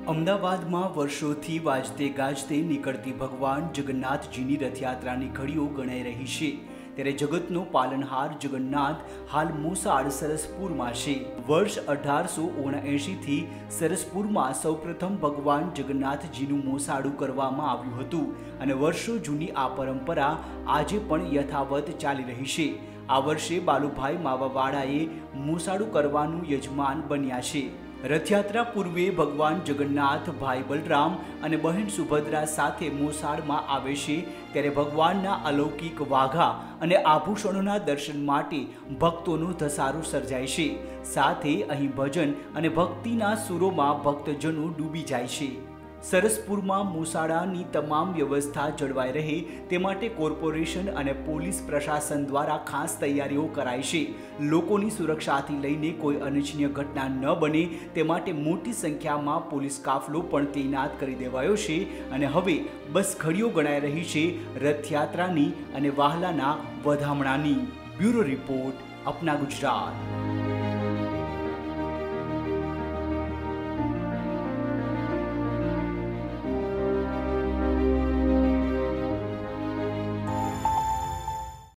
અમદાવાદમાં વર્ષોથી વાજતે ગાજતે નીકળતી ભગવાન જગન્નાથજીની રથયાત્રાની ઘડીઓ ગણાઈ રહી છે। ત્યારે જગતનો પાલનહાર જગન્નાથ હાલ મોસાળ સરસપુરમાં છે। વર્ષ 1879થી સરસપુરમાં સૌપ્રથમ ભગવાન જગન્નાથજીનું મોસાળું કરવામાં આવ્યું હતું અને વર્ષો જૂની આ પરંપરા આજે પણ યથાવત ચાલી રહી છે। આ વર્ષે બાલુભાઈ માવાવાળાએ મોસાળું કરવાનું યજમાન બન્યા છે। રથયાત્રા પૂર્વે ભગવાન જગન્નાથ ભાઈ બલરામ અને બહેન સુભદ્રા સાથે મોસાળમાં આવે છે। ત્યારે ભગવાનના અલૌકિક વાઘા અને આભૂષણોના દર્શન માટે ભક્તોનો ધસારો સર્જાય છે। સાથે અહીં ભજન અને ભક્તિના સુરોમાં ભક્તજનો ડૂબી જાય છે। સરસપુરમાં મોસાળાની તમામ વ્યવસ્થા જળવાઈ રહે તે માટે કોર્પોરેશન અને પોલીસ પ્રશાસન દ્વારા ખાસ તૈયારીઓ કરાઈ છે। લોકોની સુરક્ષાથી લઈને કોઈ અનિચ્છનીય ઘટના ન બને તે માટે મોટી સંખ્યામાં પોલીસ કાફલો પણ તૈનાત કરી દેવાયો છે અને હવે બસ ઘડીઓ ગણાઈ રહી છે રથયાત્રાની અને વહાલાના વધામણાની। બ્યુરો રિપોર્ટ, અપના ગુજરાત।